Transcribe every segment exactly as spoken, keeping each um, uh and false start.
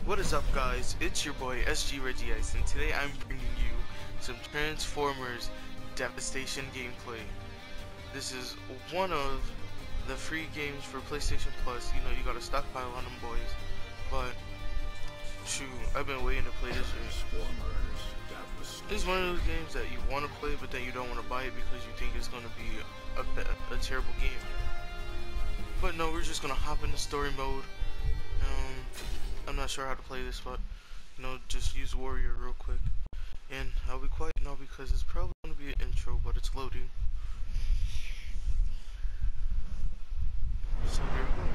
What is up, guys? It's your boy S G Reggie Ice, and today I'm bringing you some Transformers Devastation gameplay. This is one of the free games for PlayStation Plus. You know, you gotta stockpile on them boys. But shoot, I've been waiting to play this game. This is one of those games that you want to play, but then you don't want to buy it because you think it's gonna be a, a terrible game. But no, we're just gonna hop into story mode. Um, I'm not sure how to play this, but you know, just use Warrior real quick. And I'll be quiet now because it's probably gonna be an intro, but it's loading. So here we go.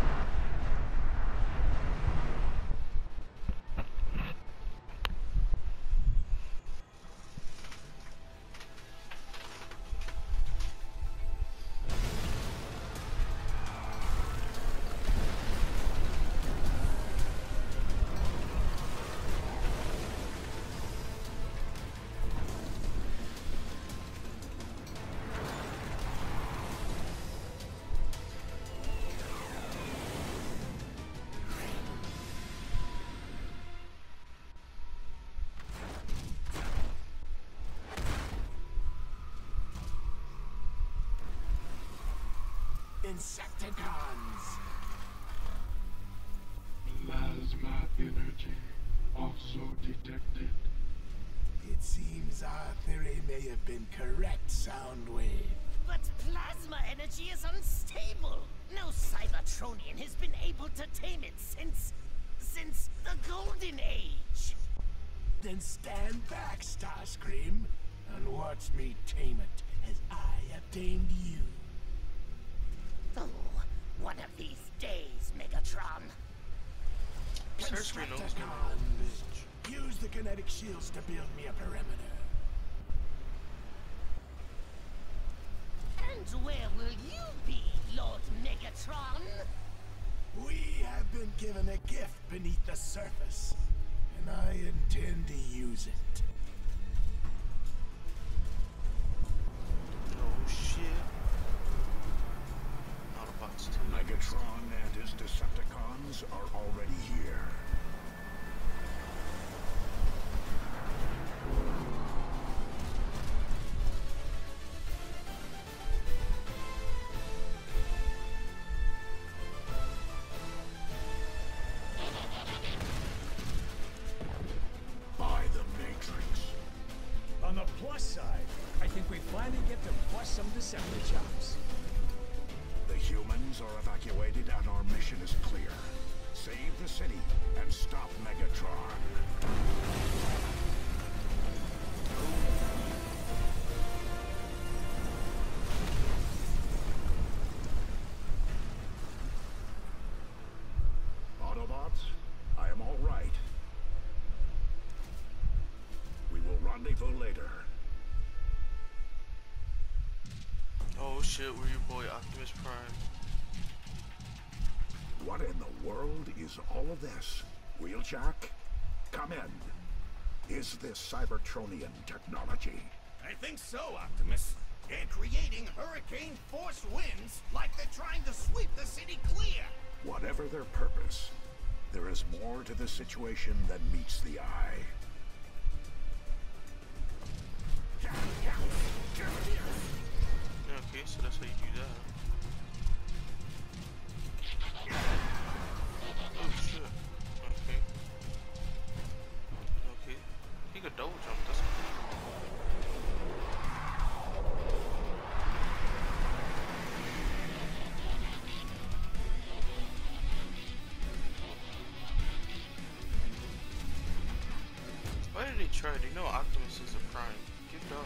Insecticons! Plasma energy also detected. It seems our theory may have been correct, Soundwave. But plasma energy is unstable. No Cybertronian has been able to tame it since... since the Golden Age. Then stand back, Starscream, and watch me tame it as I have tamed you. Oh, one of these days, Megatron. Starscream knows me. Constructicons, use the kinetic shields to build me a perimeter. And where will you be, Lord Megatron? We have been given a gift beneath the surface, and I intend to use it. Oh shit. Autobots too. Megatron and his Decepticons are already here. By the Matrix. On the plus side, I think we finally get to bust some Decepticons. The humans are evacuated and our mission is clear. Save the city and stop Megatron. Autobots, I am all right. We will rendezvous later. Oh shit, we're your boy Optimus Prime. What in the world is all of this? Wheeljack? Come in. Is this Cybertronian technology? I think so, Optimus. They're creating hurricane force winds like they're trying to sweep the city clear. Whatever their purpose, there is more to the situation than meets the eye. Okay, so that's how you do that. Oh shit. Okay. Okay. He could double jump, that's cool. Why did they try? They know Optimus is a prime. Give it up.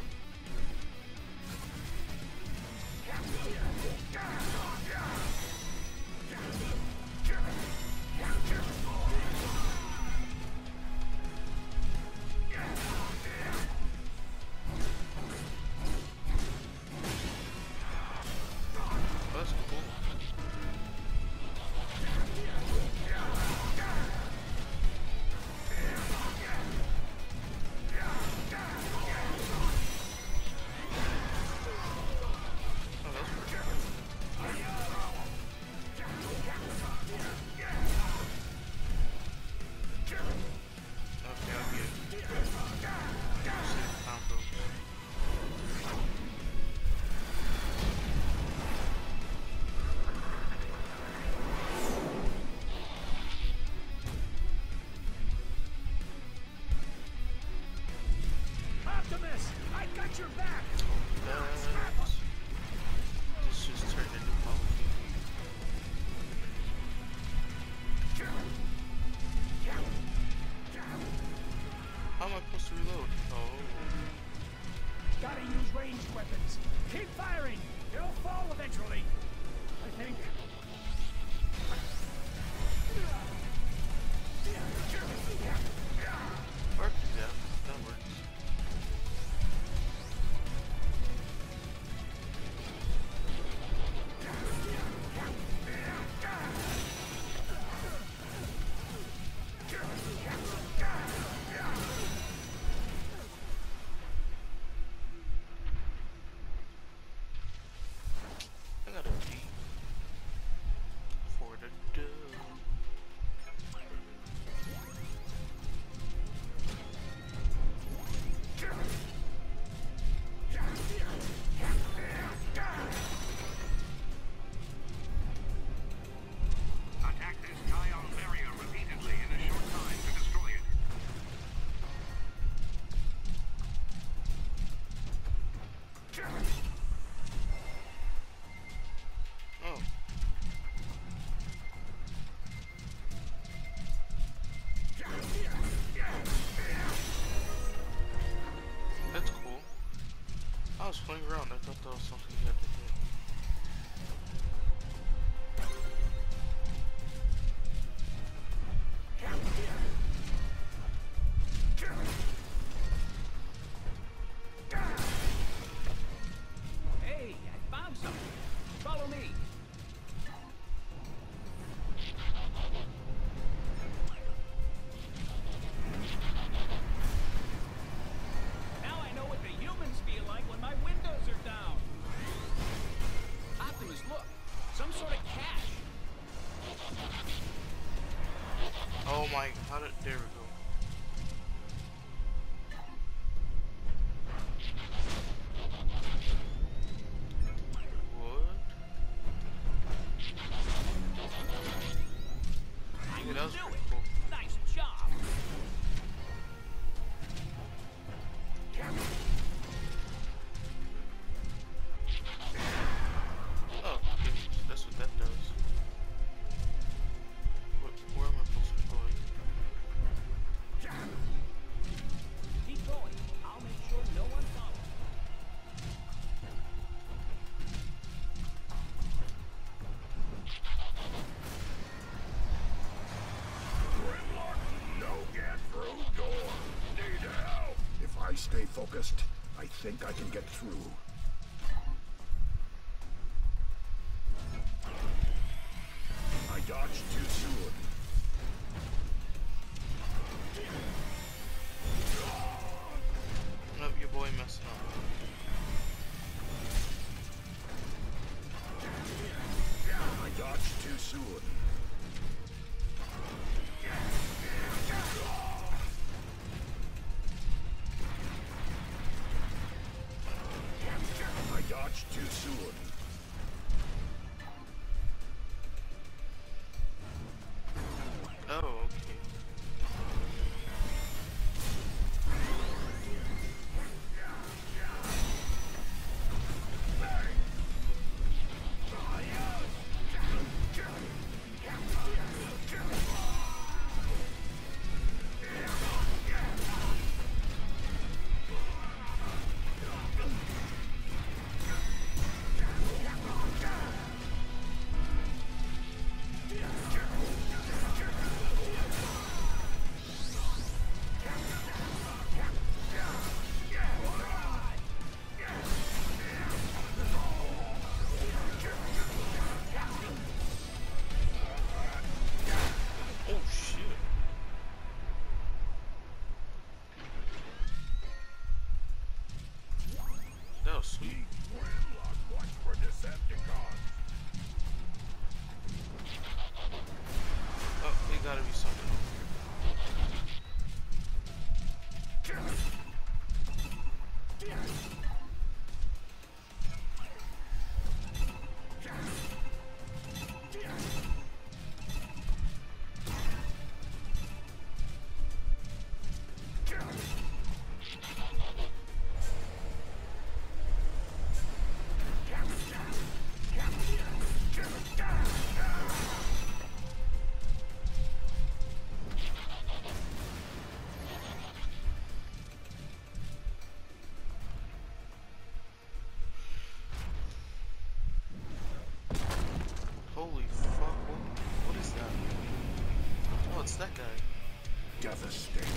That's cool. think. Or yeah, that works. I got a D for the dub. Attack this Kion barrier repeatedly in a short time to destroy it. Oh. That's cool. I was playing around. I thought that was something you had to do. Hey, I found something. Follow me. Now I know what the humans feel like when my windows are down. Optimus, look. Some sort of cache. Oh my, how did, there we go. What? I Yeah, will that was do pretty it. cool. Nice job. Oh, okay. That's what that does. Where, where am I supposed to be going? Keep going. I'll make sure no one follows. Grimlock, no get through door. Need help. If I stay focused, I think I can get through. I dodged too soon. Nope, your boy messing up. I dodged too soon. What's that guy? Devastator.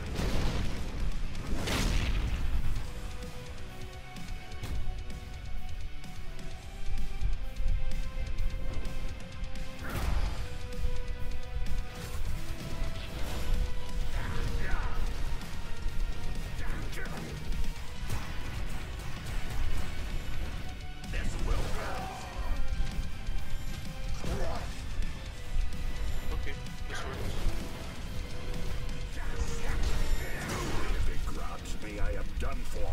Okay, this works. If it grabs me, I am done for.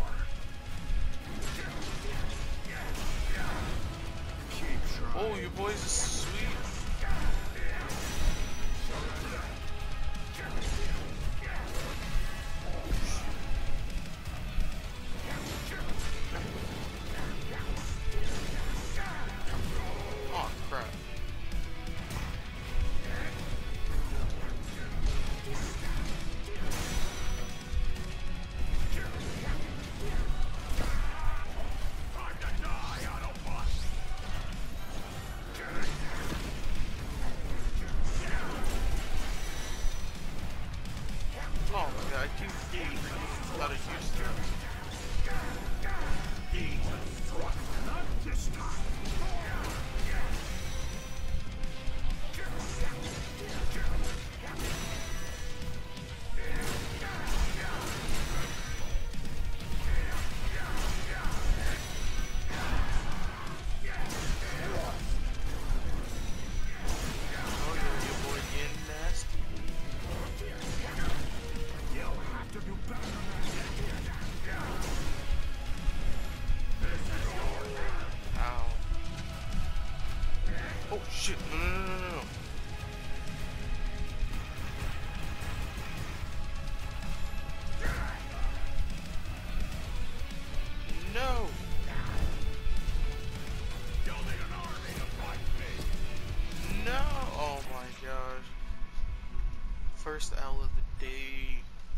Keep trying. Oh, your boys is sweet. Oh crap. Time to die, Autobot! Oh my god, I keep getting out of use there. Not this time. Oh yeah, your boy getting nasty. You'll have to do better than Ow. Oh shit, no no no no no. No! No! Oh my gosh. First L of the day.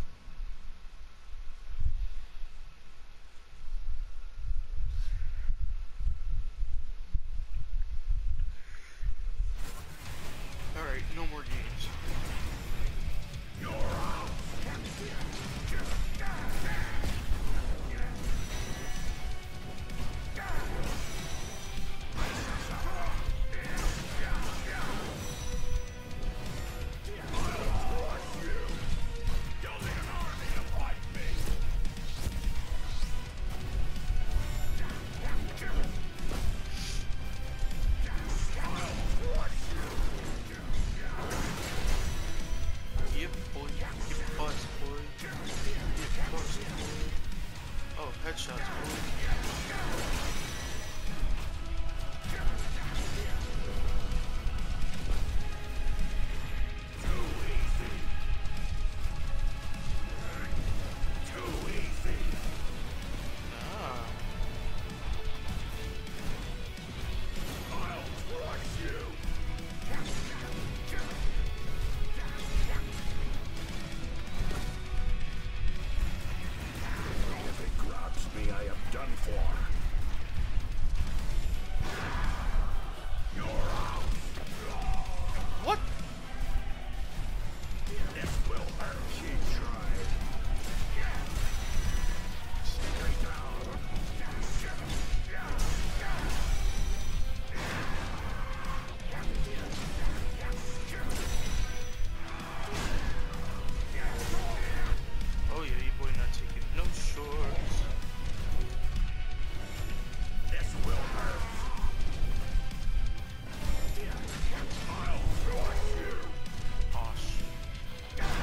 Alright, no more games. Yep, boy. Get bust, boy. Get bust, boy. Oh, headshots, boy. Ah. If it grabs me, I am done for. What? This will hurt. Keep trying. Stay down. Oh yeah, you boy not taking no shorts. This will hurt. I'll crush you. Osh.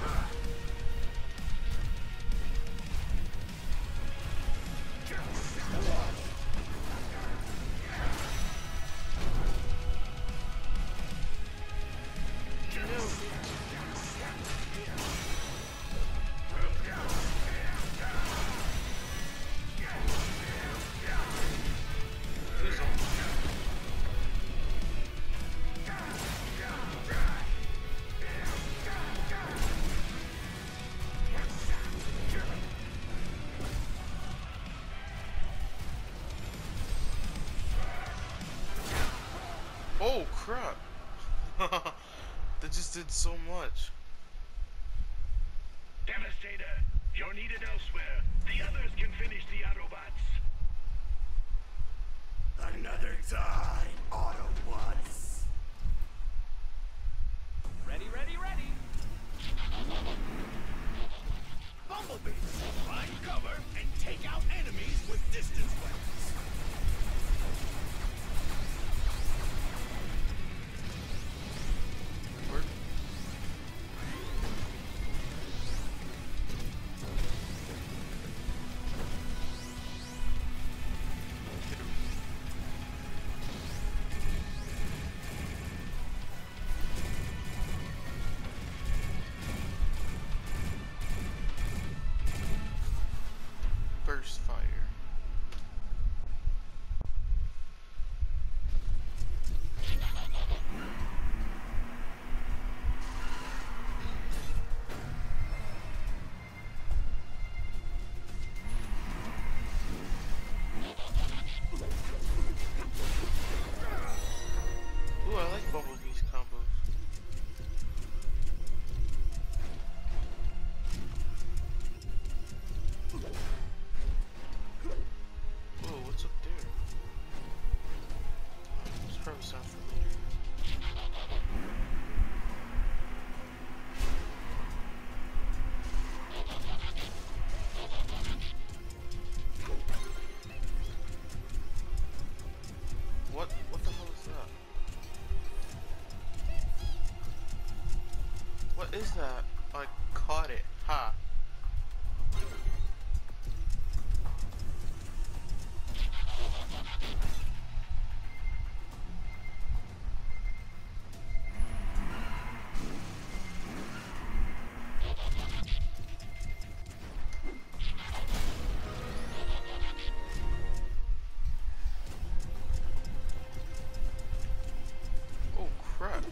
Please don't. Oh crap! The just did so much. Devastator, you're needed elsewhere. The others can finish the Autobots. Another time, Autobots. Ready, ready, ready. Bumblebee, find cover and take out enemies with distance weapons. Where? Burst fire. Ooh, I like Bumblebee's combos. Whoa, what's up there? This probably sounds familiar. What? What the hell is that? What is that? I caught it. Ha. Oh crap.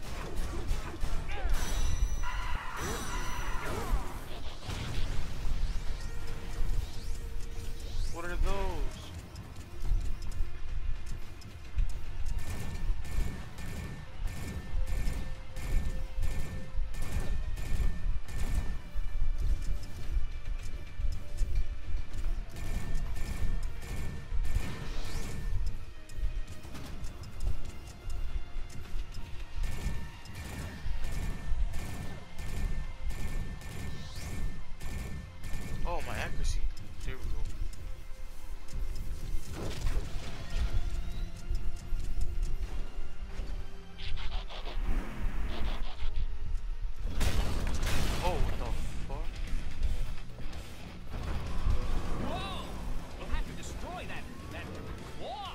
What are those? Oh, my accuracy. There we go. Oh, what the fuck? Whoa! We'll have to destroy that that claw.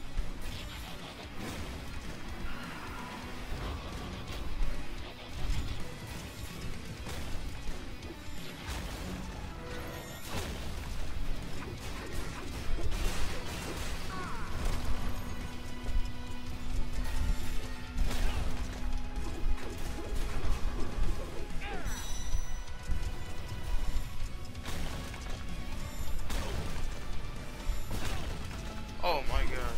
Oh my god.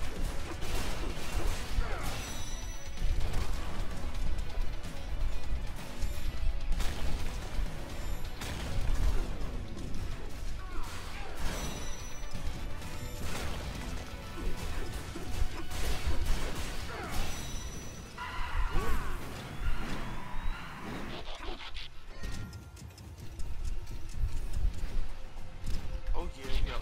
Oh yeah, yeah.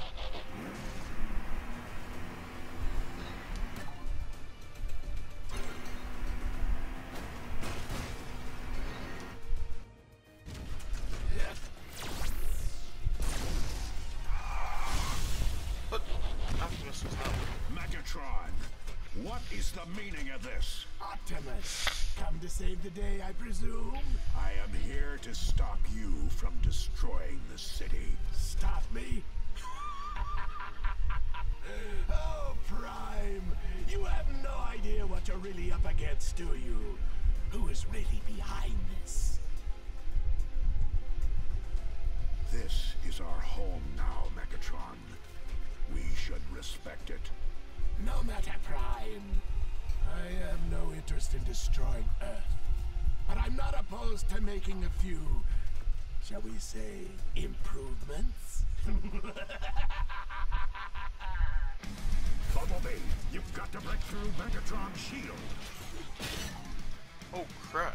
But Optimus was not. Megatron, what is the meaning of this? Optimus, come to save the day, I presume? I am here to stop you from destroying the city. Stop me? Oh, Prime, you have no idea what you're really up against, do you? Who is really behind this? This is our home now, Megatron. We should respect it. No matter, Prime. I have no interest in destroying Earth. but I'm not opposed to making a few, shall we say, improvements. Bumblebee, you've got to break through Megatron's shield. Oh crap.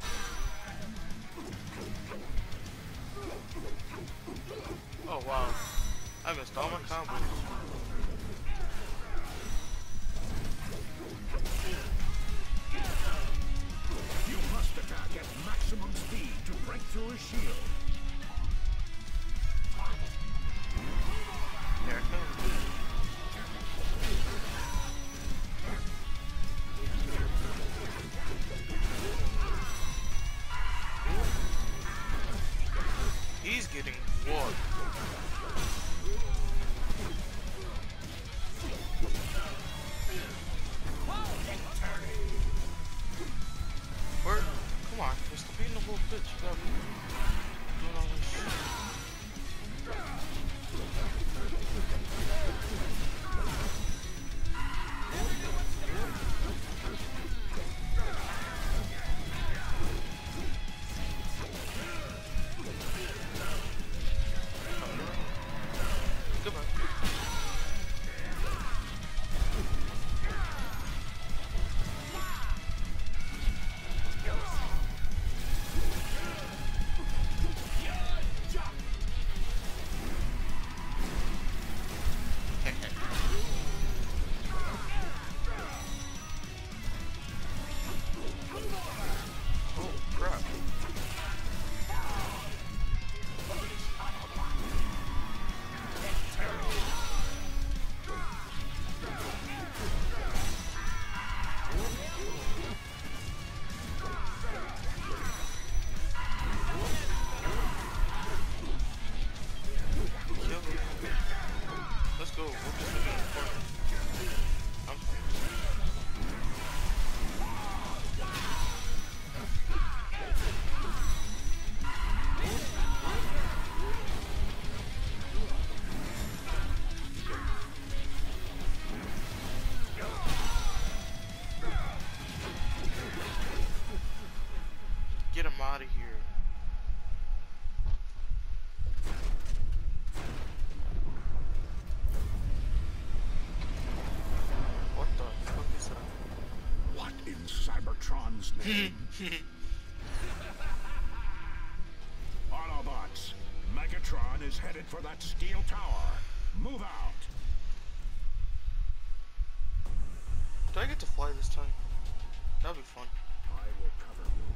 Oh wow. I missed all my combos. You must attack at maximum speed to break through his shield. There it comes. He's getting walked. Where? Come on, just beating the whole bitch. You gotta be doing all this shit. Goodbye. Oh crap. Kill him. Let's go. We'll just look in the corner. I'm Get him out of here. What the fuck is that? What in Cybertron's name? Autobots, Megatron is headed for that steel tower. Move out. Do I get to fly this time? That'll be fun. I will cover you.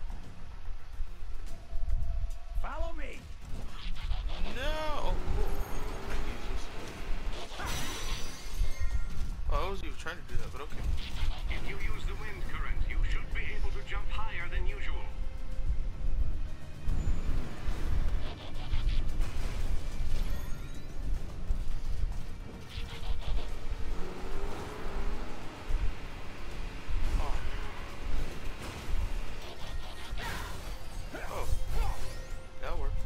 Follow me. No! Oh, cool. I can use this. Oh, I was even trying to do that, but okay. If you use the wind current, you should be able to jump higher than usual. Oh, that'll work.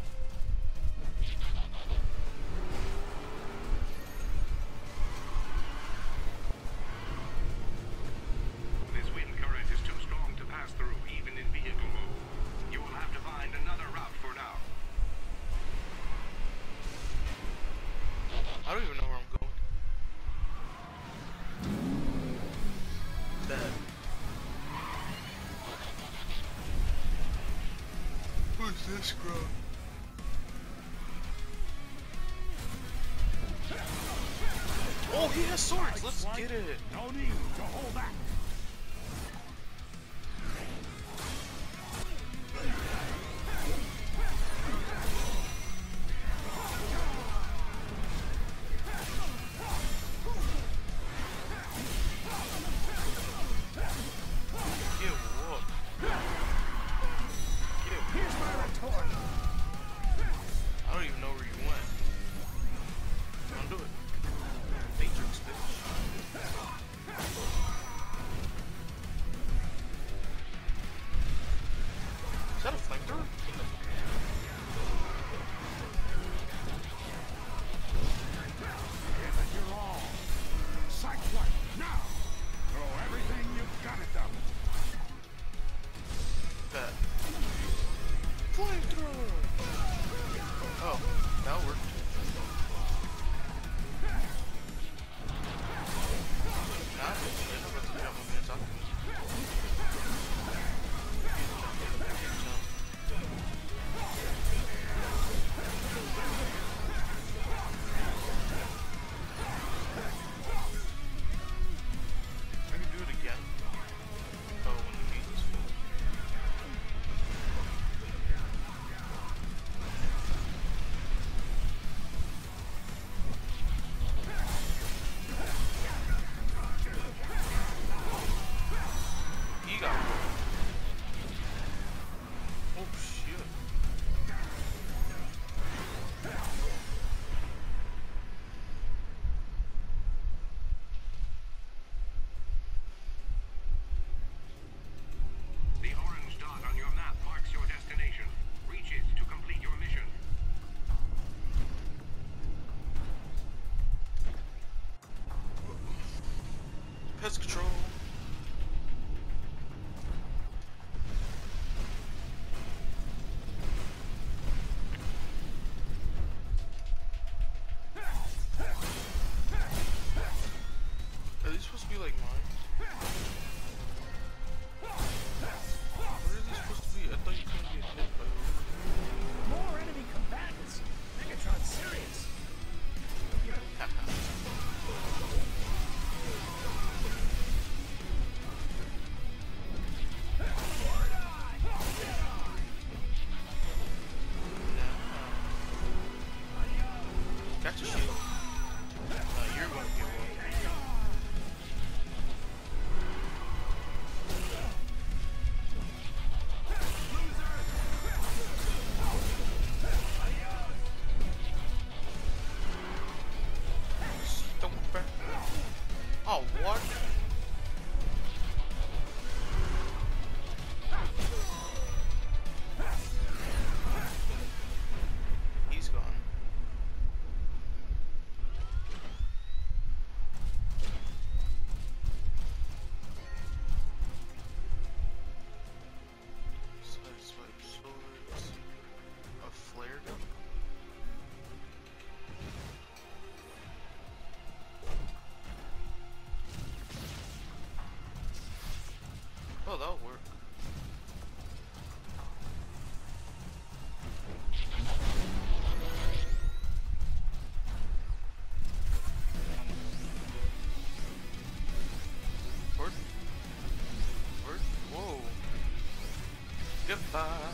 This wind current is too strong to pass through, even in vehicle mode. You will have to find another route for now. I don't even know where I'm going. Bad. Who's this girl? Oh, he has swords. Let's get it. No need to hold back. Get whooped. Get Here's my retort. I don't even know where you went. Don't do it. Matrix, bitch. pest control. Are these supposed to be like mine? What are these supposed to be? I thought you couldn't get hit by them. More enemy combatants. Megatron's serious. Got your shield. Uh, you're gonna get one. Don't back. Oh, what? He's gone. Sideswipe swords. A flare gun? Oh, that'll work. Work? Work? Whoa. Goodbye.